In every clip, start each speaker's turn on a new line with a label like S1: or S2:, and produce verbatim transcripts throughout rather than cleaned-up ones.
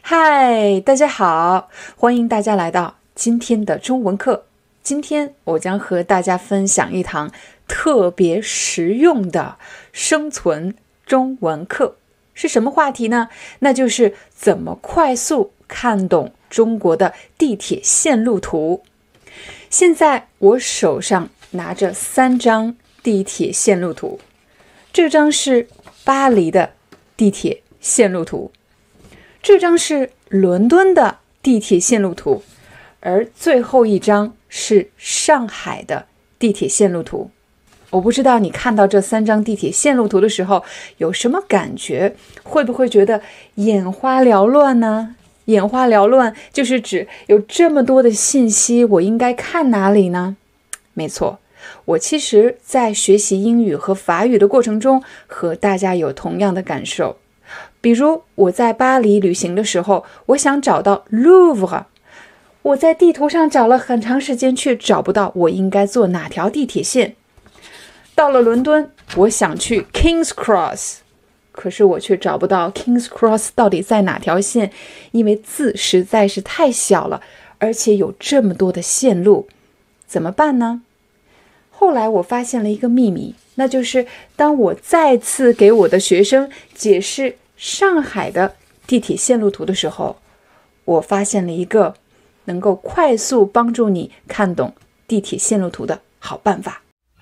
S1: 嗨，大家好，欢迎大家来到今天的中文课。今天我将和大家分享一堂特别实用的生存中文课。是什么话题呢？那就是怎么快速看懂中国的地铁线路图。现在我手上拿着三张地铁线路图，这张是巴黎的地铁线路图，这张是伦敦的地铁线路图，而最后一张是上海的地铁线路图。我不知道你看到这三张地铁线路图的时候有什么感觉，会不会觉得眼花缭乱呢？眼花缭乱就是指有这么多的信息，我应该看哪里呢？没错，我其实在学习英语和法语的过程中和大家有同样的感受。比如我在巴黎旅行的时候，我想找到 Louvre， 我在地图上找了很长时间，却找不到我应该坐哪条地铁线。到了伦敦，我想去 King's Cross， 可是我却找不到 King's Cross 到底在哪条线，因为字实在是太小了，而且有这么多的线路，怎么办呢？后来我发现了一个秘密，那就是当我再次给我的学生解释上海的地铁线路图的时候，我发现了一个能够快速帮助你看懂地铁线路图的好办法。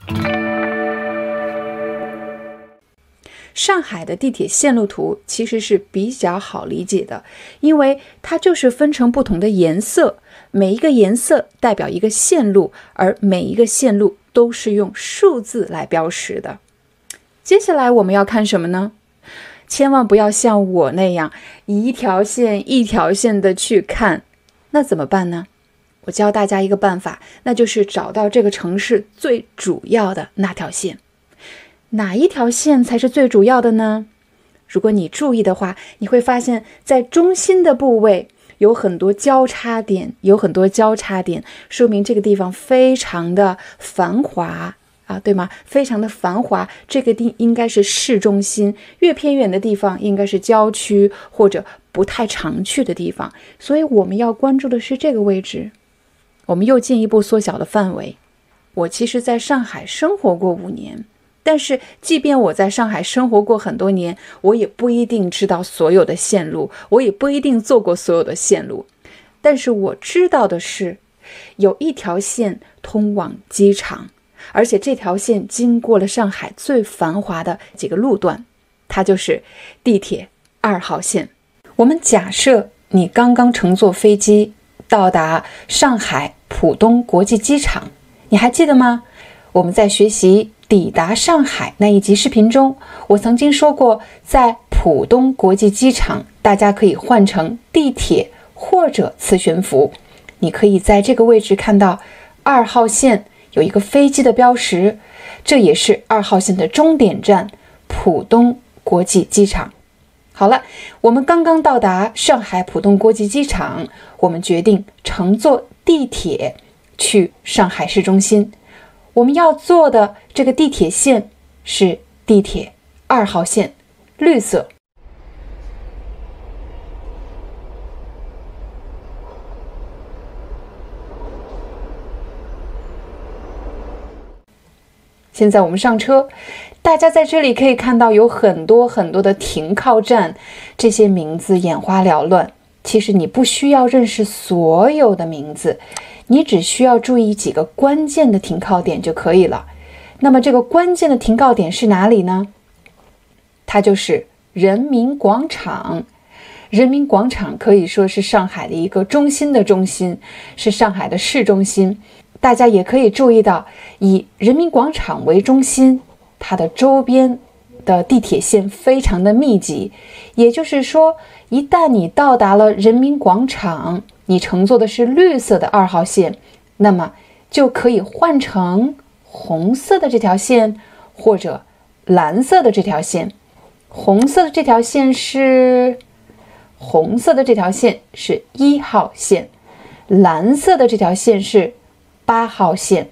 S1: 上海的地铁线路图其实是比较好理解的，因为它就是分成不同的颜色，每一个颜色代表一个线路，而每一个线路都是用数字来标识的。接下来我们要看什么呢？千万不要像我那样一条线一条线的去看，那怎么办呢？我教大家一个办法，那就是找到这个城市最主要的那条线。哪一条线才是最主要的呢？如果你注意的话，你会发现在中心的部位有很多交叉点，有很多交叉点，说明这个地方非常的繁华啊，对吗？非常的繁华，这个地应该是市中心，越偏远的地方应该是郊区或者不太常去的地方，所以我们要关注的是这个位置。我们又进一步缩小了范围。我其实在上海生活过五年，但是即便我在上海生活过很多年，我也不一定知道所有的线路，我也不一定坐过所有的线路。但是我知道的是，有一条线通往机场，而且这条线经过了上海最繁华的几个路段，它就是地铁二号线。我们假设你刚刚乘坐飞机到达上海浦东国际机场，你还记得吗？我们在学习抵达上海那一集视频中，我曾经说过，在浦东国际机场，大家可以换乘地铁或者磁悬浮。你可以在这个位置看到二号线有一个飞机的标识，这也是二号线的终点站浦东国际机场。好了，我们刚刚到达上海浦东国际机场，我们决定乘坐地铁去上海市中心。我们要坐的这个地铁线是地铁二号线，绿色。现在我们上车，大家在这里可以看到有很多很多的停靠站，这些名字眼花缭乱。其实你不需要认识所有的名字，你只需要注意几个关键的停靠点就可以了。那么这个关键的停靠点是哪里呢？它就是人民广场。人民广场可以说是上海的一个中心的中心，是上海的市中心。大家也可以注意到，以人民广场为中心，它的周边的地铁线非常的密集。也就是说，一旦你到达了人民广场，你乘坐的是绿色的二号线，那么就可以换成红色的这条线或者蓝色的这条线。红色的这条线是红色的这条线是一号线，蓝色的这条线是八号线。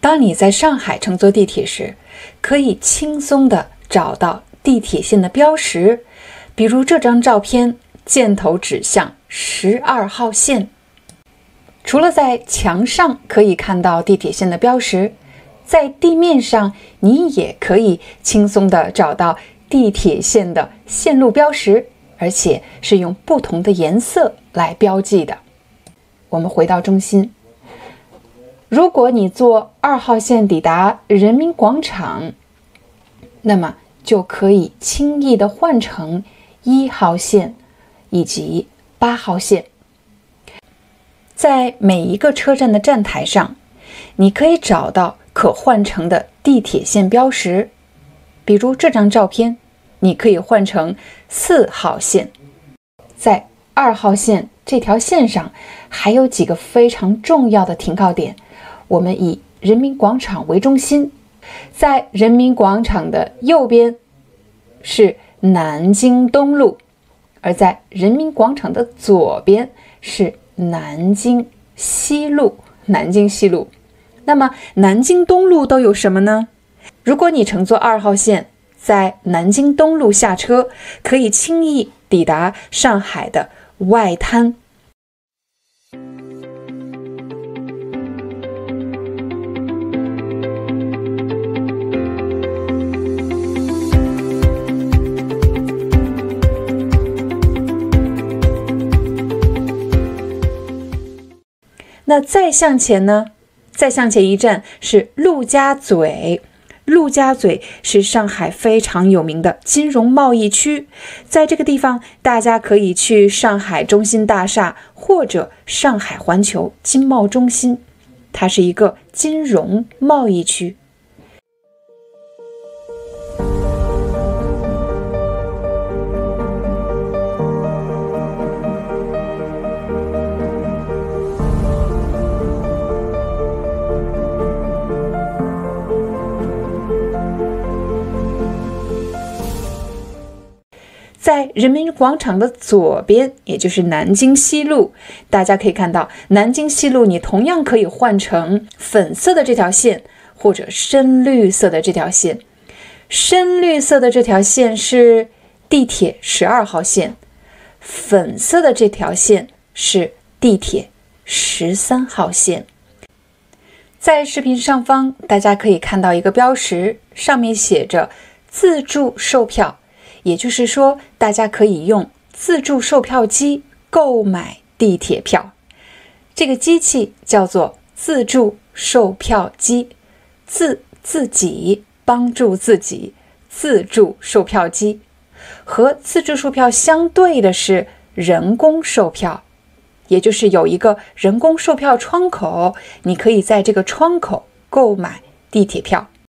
S1: 当你在上海乘坐地铁时，可以轻松地找到地铁线的标识，比如这张照片，箭头指向十二号线。除了在墙上可以看到地铁线的标识，在地面上你也可以轻松地找到地铁线的线路标识，而且是用不同的颜色来标记的。我们回到中心，如果你坐二号线抵达人民广场，那么就可以轻易地换乘一号线以及八号线。在每一个车站的站台上，你可以找到可换乘的地铁线标识，比如这张照片，你可以换成四号线。在二号线这条线上还有几个非常重要的停靠点，我们以人民广场为中心，在人民广场的右边是南京东路，而在人民广场的左边是南京西路。南京西路。那么南京东路都有什么呢？如果你乘坐二号线，在南京东路下车，可以轻易抵达上海的外滩。那再向前呢？再向前一站是陆家嘴。陆家嘴是上海非常有名的金融贸易区，在这个地方，大家可以去上海中心大厦或者上海环球经贸中心，它是一个金融贸易区。在人民广场的左边，也就是南京西路，大家可以看到南京西路你同样可以换成粉色的这条线或者深绿色的这条线。深绿色的这条线是地铁十二号线，粉色的这条线是地铁十三号线。在视频上方大家可以看到一个标识，上面写着自助售票，也就是说，大家可以用自助售票机购买地铁票。这个机器叫做自助售票机，自自己帮助自己，自助售票机。和自助售票相对的是人工售票，也就是有一个人工售票窗口，你可以在这个窗口购买地铁票。